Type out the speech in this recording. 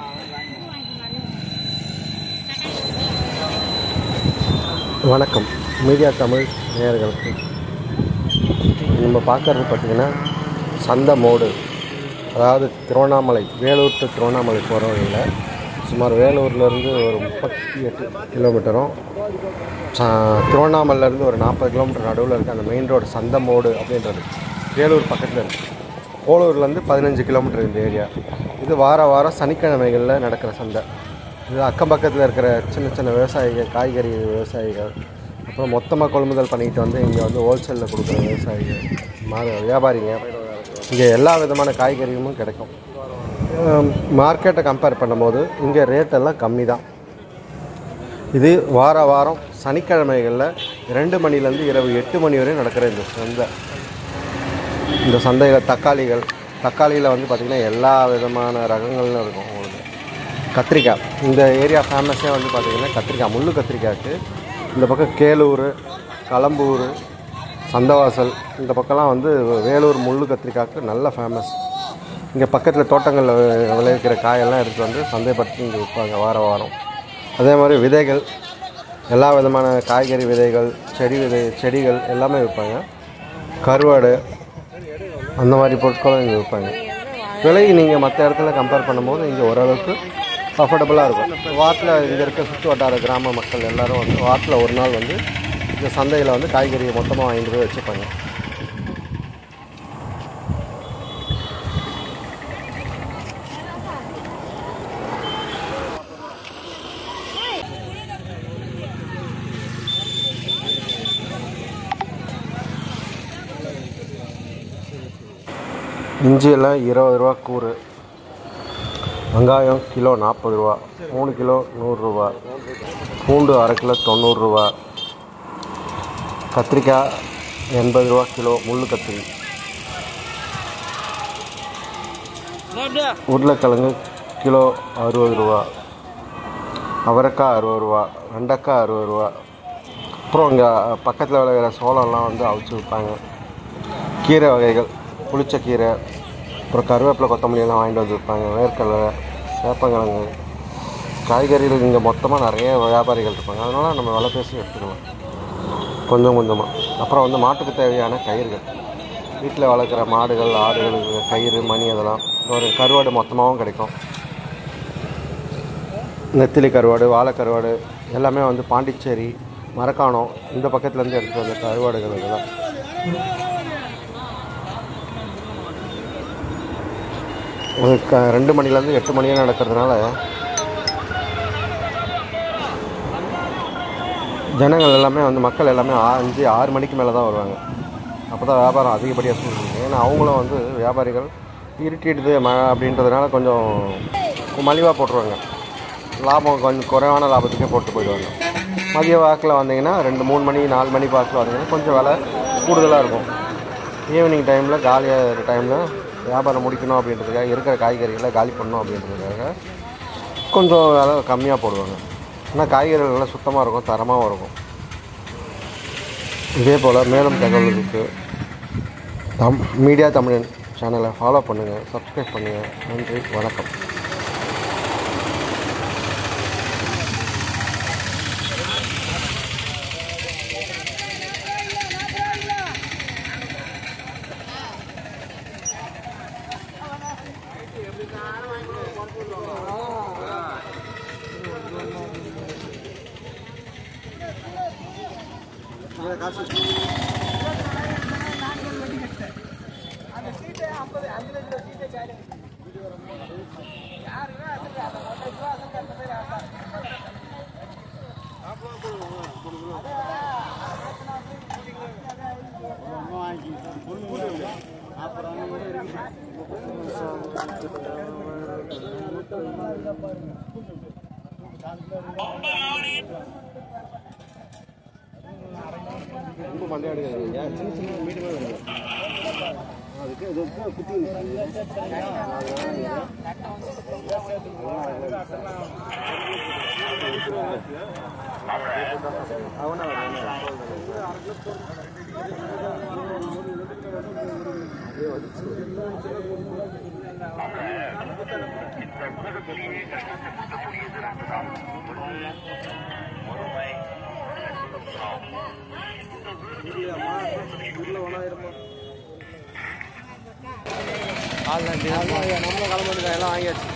வணக்கம் மீடியா தமிழ் நேயர்களுக்கு. நம்ம பார்க்குறது பார்த்திங்கன்னா சந்தை மோடு, அதாவது திருவண்ணாமலை, வேலூர் டு திருவண்ணாமலை போகிற வழியில் சுமார் வேலூர்லேருந்து ஒரு 38 கிலோமீட்டரும், திருவண்ணாமலையிலேருந்து ஒரு 40 கிலோமீட்டர் நடுவில் இருக்க அந்த மெயின் ரோடு சந்தை மோடு அப்படின்றது வேலூர் பக்கத்தில் இருக்குது. போலூர்லேருந்து 15 கிலோமீட்டர் இந்த ஏரியா. இது வாரம் சனிக்கிழமைகளில் நடக்கிற சந்தை. இது அக்கம் பக்கத்தில் இருக்கிற சின்ன சின்ன விவசாயிகள், காய்கறி விவசாயிகள், அப்புறம் மொத்தமாக கொள்முதல் பண்ணிக்கிட்டு வந்து இங்கே வந்து ஹோல்சேலில் கொடுக்குற விவசாயிகள், வியாபாரிங்க, இங்கே எல்லா விதமான காய்கறிகளும் கிடைக்கும். மார்க்கெட்டை கம்பேர் பண்ணும்போது இங்கே ரேட்டெல்லாம் கம்மி தான். இது வாரம் சனிக்கிழமைகளில் 2 மணிலேருந்து இரவு 8 மணி வரை நடக்கிற இந்த சந்தையில் தக்காளியில் வந்து பார்த்திங்கன்னா எல்லா விதமான ரகங்களும் இருக்கும். உங்களுக்கு கத்திரிக்காய், இந்த ஏரியா ஃபேமஸே வந்து பார்த்திங்கன்னா கத்திரிக்காய், முள்ளு கத்திரிக்காய்க்கு. இந்த பக்கம் கேளூர், களம்பூர், சந்தவாசல், இந்த பக்கம்லாம் வந்து வேலூர் முள்ளு கத்திரிக்காய்க்கு நல்ல ஃபேமஸ். இங்கே பக்கத்தில் தோட்டங்களில் விளைவிக்கிற காயெல்லாம் எடுத்துகிட்டு வந்து சந்தைப்படுத்தி இங்கே விற்பாங்க வாரம். அதே மாதிரி விதைகள், எல்லா விதமான காய்கறி விதைகள், செடிகள் எல்லாமே விற்பாங்க. கருவாடு, அந்த மாதிரி பொருட்களும் இங்கே விற்பாங்க. விலை நீங்கள் மற்ற இடத்துல கம்பேர் பண்ணும்போது இங்கே ஓரளவுக்கு அஃபோர்டபுளாக இருக்கும். வாரத்தில் இங்கே இருக்க சுற்று வட்டார கிராம மக்கள் எல்லோரும் வந்து வாரத்தில் ஒரு நாள் வந்து இந்த சந்தையில் வந்து காய்கறியை மொத்தமாக வாங்கிட்டு போய் வச்சுப்பாங்க. இஞ்சியெல்லாம் 20 ரூபா கூறு, வெங்காயம் கிலோ 40 ரூபா, 3 கிலோ 100 ரூபா, பூண்டு அரை கிலோ 90 ரூபா, கத்திரிக்காய் 80 ரூபா கிலோ முள்ளு கத்திரி, உருளைக்கிழங்கு கிலோ 60 ரூபா, அவரைக்காய் 60 ரூபா, வெண்டைக்காய் 60 ரூபா. அப்புறம் இங்கே பக்கத்தில் விளையிற சோளம்லாம் வந்து அவிச்சு விற்பாங்க. கீரை வகைகள், புளிச்சக்கீரை, அப்புறம் கருவேப்பிலை, கொத்தமல்லி எல்லாம் வாங்கிட்டு வந்து விற்பாங்க. வேர்க்கடலை, சேப்பங்கிழங்கு, காய்கறிகள் இங்கே மொத்தமாக நிறைய வியாபாரிகள் இருப்பாங்க. அதனால் நம்ம விலை பேசி எடுத்துக்கலாம் கொஞ்சமாக. அப்புறம் வந்து மாட்டுக்கு தேவையான கயிறுகள், வீட்டில் வளர்க்குற மாடுகள், ஆடுகளுக்கு கயிறு, மணி, அதெல்லாம் ஒரு கருவாடு மொத்தமாகவும் கிடைக்கும். நெத்திலி கருவாடு, வாழை கருவாடு எல்லாமே வந்து பாண்டிச்சேரி, மரக்காணம் இந்த பக்கத்துலேருந்து எடுத்துகிட்டு வந்த கருவாடுகள் இதெல்லாம். அது 2 மணிலேருந்து 8 மணியாக நடக்கிறதுனால ஜனங்கள் எல்லாமே வந்து மக்கள் எல்லாமே 5-6 மணிக்கு மேலே தான் வருவாங்க. அப்போ தான் வியாபாரம் அதிகப்படியாக சொல்லுவாங்க. ஏன்னா அவங்களும் வந்து வியாபாரிகள் இருட்டிடுது மழை அப்படின்றதுனால கொஞ்சம் மலிவாக போட்டுருவாங்க. லாபம் கொஞ்சம் குறைவான லாபத்துக்கே போட்டு போயிடுவாங்க. மதிய வாக்கில் வந்தீங்கன்னா 2-3 மணி 4 மணி வாக்கில் வந்தீங்கன்னா கொஞ்சம் விலை கூடுதலாக இருக்கும். ஈவினிங் டைமில் காலியாக இருக்கிற டைமில் வியாபாரம் முடிக்கணும் அப்படின்றதுக்காக, இருக்கிற காய்கறிகளை காலி பண்ணணும் அப்படின்றதுக்காக கொஞ்சம் விலை கம்மியாக போடுவாங்க. ஆனால் காய்கறிகள் நல்லா சுத்தமாக இருக்கும், தரமாகவும் இருக்கும். இதே போல் மேலும் தகவல்களுக்கு மீடியா தமிழன் சேனலை ஃபாலோ பண்ணுங்கள், சப்ஸ்கிரைப் பண்ணுங்கள். நன்றி, வணக்கம். ரொம்ப மண்டையாடுங்க சின்ன சின்ன மீடியமாக வருது. அதுக்கு இது குத்தி அவனா நம்மளும் கிளம்பிட்டு எல்லாம் வாங்கியாச்சு.